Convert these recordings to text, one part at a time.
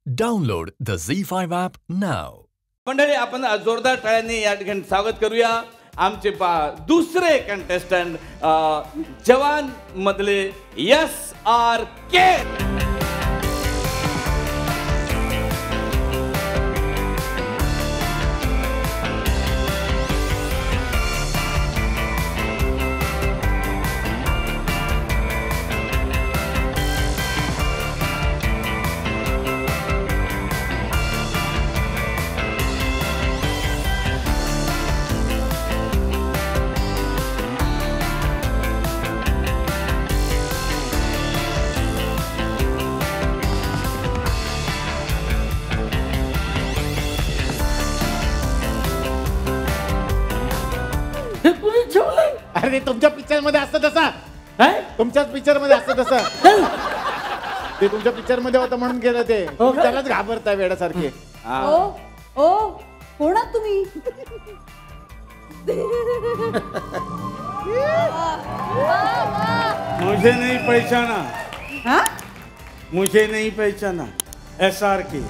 Download the ZEE5 app now. मंडळी आपण जोरदार टाळ्यांनी या ठिकाणी स्वागत करूया आमचे दुसरे कंटेस्टंट जवान मधले SRK. अरे तुमच्या पिक्चर मध्ये असतं तसं तुमच्याच पिक्चर मध्ये असतं तसं ते तुमच्या पिक्चर मध्ये होतं म्हणून केलं ते त्यालाच घाबरताय वेड्यासारखे. ओ कोण आहात तुम्ही? मुझे नहीं पहचाना. हाँ? मुझे नहीं पहचाना. SRK.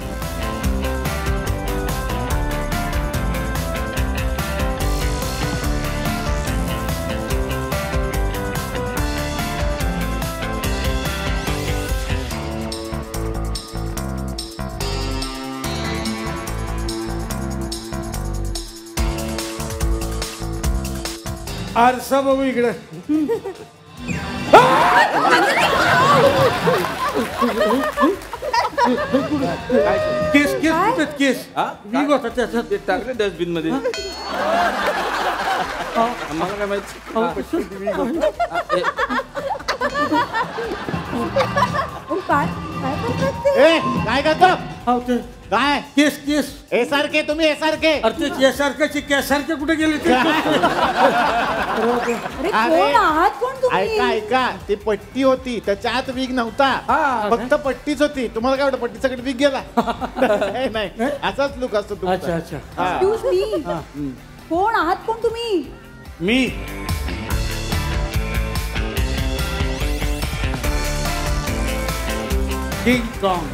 आरसा बघू इकडे. केस केस कुठे केस ते टाकले डस्टबिन मध्ये. मला काय माहिती. काय करतो काय केस केस SRK तुम्ही SRK अरे SRK केसारखे कुठे गेले ते. अरे कोण आहात कोण तुम्ही? ऐका ऐका ती पट्टी होती त्याच्या आत विग नव्हता फक्त पट्टीच होती. तुम्हाला काय वाटतं पट्टी सगळी विग गेला? नाही असाच लुक असतो तुमचा. अच्छा अच्छा. Excuse me. कोण आहात कोण तुम्ही? मी किंग कॉंग.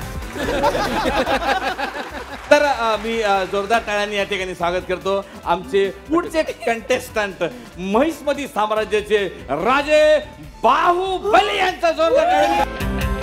तर मी जोरदार टाळ्यांनी या ठिकाणी स्वागत करतो आमचे पुढचे कंटेस्टंट महिष्मती साम्राज्याचे राजे बाहुबली यांचा. जोरदार टाळ्यांनी.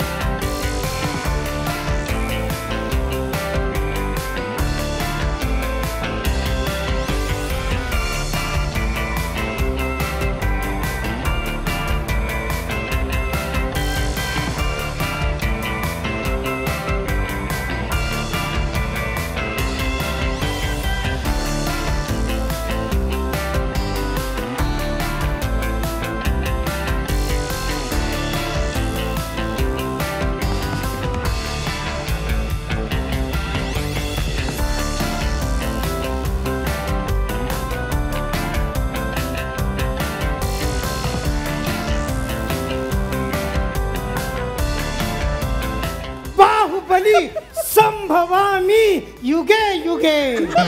बाहुबली संभवामी युगे युगे.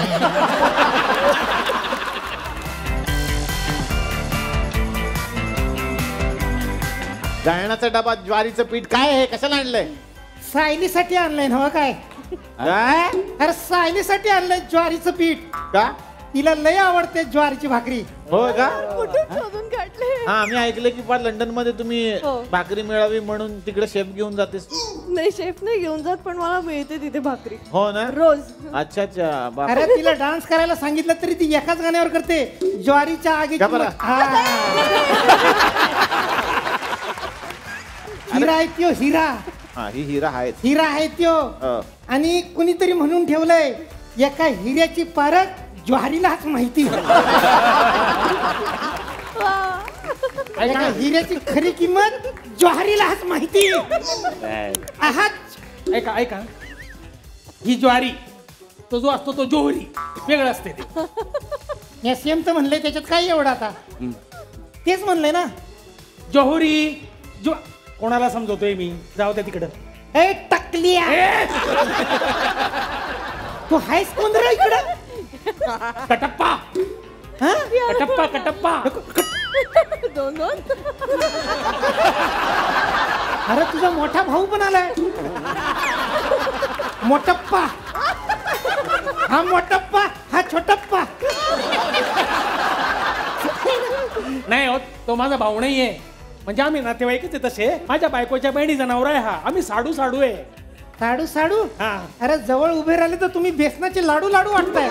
दळणाचा डबा ज्वारीचं पीठ काय आहे कशाला आणलंय? सायलीसाठी आणलंय ना काय? काय अरे सायलीसाठी आणलंय ज्वारीचं पीठ. का तिला लय आवडते ज्वारीची भाकरी. हो का? कुठून शोधून काढले? हा मी ऐकलं की लंडन मध्ये तुम्ही भाकरी मिळावी म्हणून तिकडे शेफ घेऊन जातेस. नाही शेफ नाही घेऊन जात पण मला मिळते तिथे भाकरी हो ना रोज. अच्छा अच्छा. अरे तिला डान्स करायला सांगितलं तरी ती एकाच गाण्यावर करते ज्वारीच्या आगी. हिरा आहे त्यो हिरा. हा ही हिरा आहे. हिरा आहे त्यो. आणि कुणीतरी म्हणून ठेवलंय एका हिऱ्याची पारख ज्वारीलाच माहिती. हिऱ्याची खरी किंमत ज्वारीलाच माहिती. आहात ऐका ऐका ही ज्वारी तो जो असतो तो जोहरी वेगळं असते ते. या सेम तर म्हणलंय त्याच्यात काय एवढं आता. तेच म्हणलंय ना जोहरी कोणाला समजवतोय मी. जाऊ द्या तिकडं. ए टकलिया तू हायस कोण रे इकडं? कटप्पा कटप्पा कटप्पा. दोन दोन. अरे तुझा मोठा भाऊ पण आलाय. मोठप्पा. हा मोठप्पा, हा छोटप्पा. नाही हो, तो माझा भाऊ नाहीये. म्हणजे आम्ही नातेवाईकच आहे तसे. माझ्या बायकोच्या बहिणीचा नवरा आहे हा. आम्ही साडू साडू आहे. साडू साडू. हा. अरे जवळ उभे राहिले तर तुम्ही बेसनाचे लाडू लाडू वाटताय.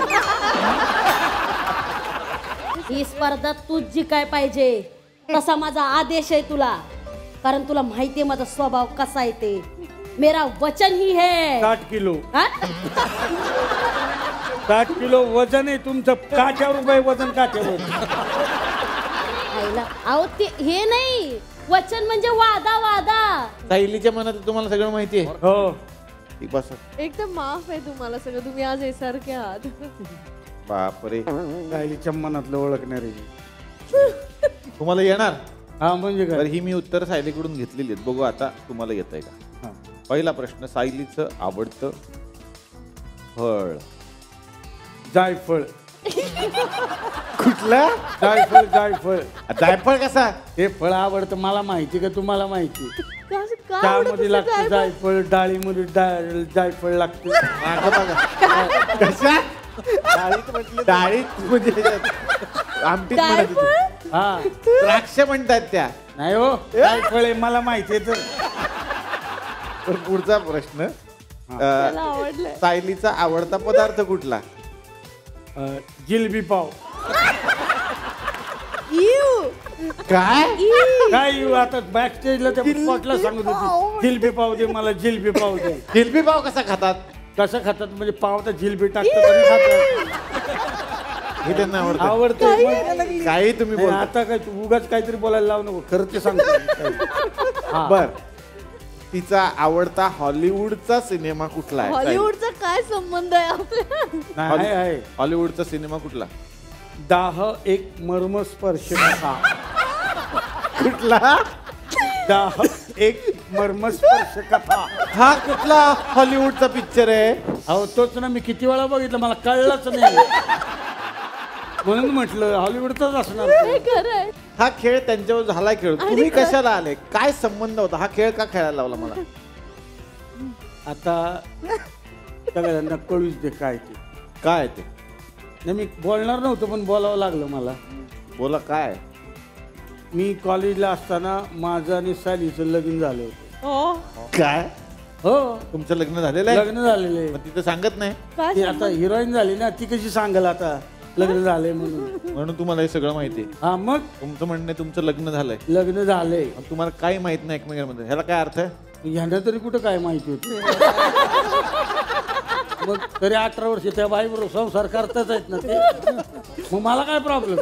ही स्पर्धा तूच जिकाय पाहिजे तसा माझा आदेश आहे तुला. कारण तुला माहितीये माझा स्वभाव कसा आहे ते. मेरा वचन ही है. 60 किलो. हा? 60 किलो वजन आहे तुमचं. काठ्यावर उभं आहे वजन काठ्यावर. आईला, अहो ते हे नाही. वचन म्हणजे वादा वादा. सायलीच्या मनात तुम्हाला सगळं माहिती आहे. हो. ती बस. एकदम माफ आहे तुम्हाला सगळं. तुम्ही आज सारखे आहात. बापरे. सायलीच्या मनातलं ओळखणारे. तुम्हाला येणार. हा म्हणजे तर काय? ही मी उत्तर सायलीकडून घेतलेली आहेत. बघू आता तुम्हाला येत आहे का. हा. पहिला प्रश्न, सायलीचं आवडतं फळ. जायफळ. कुठलं. जायफळ जायफळ. जायफळ कसा. हे फळ आवडतं मला माहिती का तुम्हाला माहिती. का चहामध्ये लागतं जायफळ. डाळीमध्ये जायफळ लागतं. मागं बघा. कशा डाळीत म्हणजे आमटीत म्हणत होती. हा. द्राक्ष म्हणतात त्या. नाही हो, जायफळ आहे मला माहिती आहे तर. तर पुढचा प्रश्न, त्याला आवडलंय. सायलीचा आवडता पदार्थ कुठला. जिलबी पाव. काय. काय येऊ आता बॅक स्टेजला त्या स्पॉटला सांगत होती जिलबी पाव दे मला, जिलबी पाव दे. जिलबी पाव कसा खातात. कसं खातात म्हणजे पाव तर जिलबी टाकतात आणि खातात. हे त्यांना आवडतं. आवडतं. काही तुम्ही नाही, बोलता. आता काय तू उगाच काहीतरी बोलायला लावू नको. खरं ते सांगतो. बर. तिचा आवडता हॉलिवूडचा सिनेमा कुठला आहे. हॉलिवूडचा काय संबंध आहे आपल्या. नाही आहे. हॉलिवूडचा सिनेमा कुठला. 10 एक मर्मस्पर्श कथा. कुठला. 10 एक मर्मस्पर्श कथा. हा कुठला हॉलिवूडचा पिक्चर आहे. अहो तोच ना, मी किती वेळा बघितलं मला कळलंच नाही. म्हणून म्हटलं हॉलिवूडचाच असणार. हे खरं आहे. हा खेळ त्यांच्यावर झाला खेळ. तुम्ही कशाला आले. काय संबंध होता. हा खेळ का खेळायला लावला मला. आता सगळ्यांना कळूच दे काय ते. काय ते. नाही मी बोलणार नव्हतं पण बोलावं लागलं मला. बोला काय. मी कॉलेजला असताना माझं आणि सालीचं लग्न झालं होतं. काय. हो, तुमचं लग्न झालेलं आहे. लग्न झालेलं मग तिथं सांगत नाही. काय आहे. आता हिरोईन झाली ना, ती कशी सांगेल आता लग्न झालंय म्हणून. म्हणून तुम्हाला हे सगळं माहिती आहे. हा मग तुमचं म्हणणं आहे तुमचं लग्न झालंय. लग्न झालंय. आणि तुम्हाला काही माहित नाही एकमेकांमध्ये. ह्याला काय अर्थ आहे. ह्यांना तरी कुठं काय माहिती होती. मग तरी 18 वर्ष त्या बाईबरोबर संसार करताच आहेत ना ते. मग मला काय प्रॉब्लेम.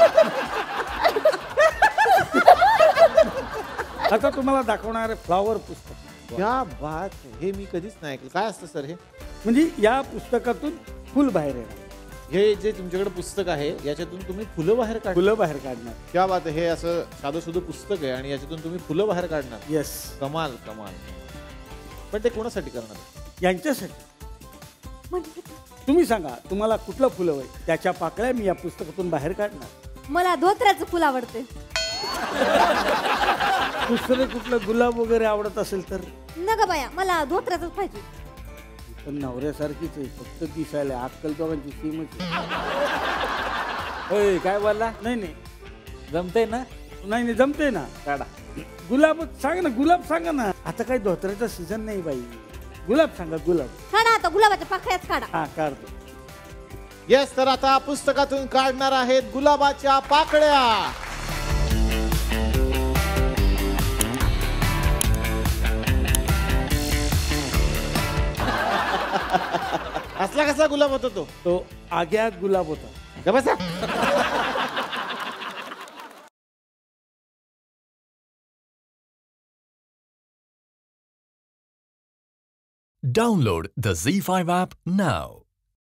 आता तुम्हाला दाखवणार फ्लॉवर पुस्तक. क्या बात है. हे मी कधीच नाही ऐकलं. काय असतं सर हे. म्हणजे या पुस्तकातून फुल बाहेर येणार. हे जे तुमच्याकडे पुस्तक आहे याच्यातून तुम्ही फुलं बाहेर काढ. फुलं बाहेर काढणार. क्या बात आहे. हे असं साधं सुधं पुस्तक आहे आणि याच्यातून तुम्ही फुलं बाहेर काढणार. येस. कमाल कमाल. पण ते कोणासाठी करणार. यांच्यासाठी. तुम्ही सांगा तुम्हाला कुठलं फुलं हवंय. त्याच्या पाकळ्या मी या पुस्तकातून बाहेर काढणार. मला धोत्र्याचं फुल आवडते. दुसरं कुठलं गुलाब वगैरे आवडत असेल तर. नका बाया, मला धोत्र्याचंच पाहिजे. पण नवऱ्यासारखीच आहे, फक्त दिसायला. अक्कल दोघांची सीमच. काय बोलला. नाही नाही जमतंय ना. नाही नाही जमते ना. काढा. गुलाब सांगा ना. गुलाब सांगा ना. आता काही धोत्र्याचा सीझन नाही बाई. गुलाब सांगा. गुलाब. काढा आता गुलाबाच्या पाकळ्याच काढा. हा काढतो. येस. तर आता पुस्तकातून काढणार आहेत गुलाबाच्या पाकळ्या. असला कसा गुलाब होता तो. तो आग्या गुलाब होता. का बसा. Download the Z5 app now.